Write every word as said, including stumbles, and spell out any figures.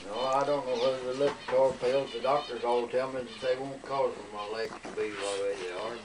No, I don't know whether they look for pills. The doctors all tell me that they won't cause my legs to be the way they are.